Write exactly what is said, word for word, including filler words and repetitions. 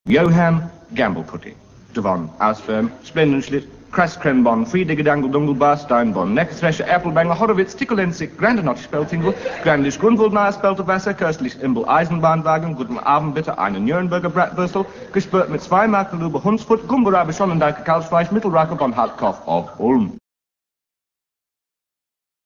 Johann Gambolputty. Devon, Ausfirm, Splendenschlitt, Krasskrenbon, Friedigedangel, Dungelbar, Steinbon, Neckthresher, Appelbengel, Horowitz, Tickelensik, Grandenotch, Speltingel, Grandisch, Grundwoldnahe, Spelterwasser, Köstlich, Imbel, Eisenbahnwagen, Guten Abend bitte, eine Nürnberger Bratwürstel, gespürt mit zwei Makelube, Hunsfurt, Gumberabe, Schonnendike, Kalbsfleisch, Mittelracker von Hauptkopf of Ulm.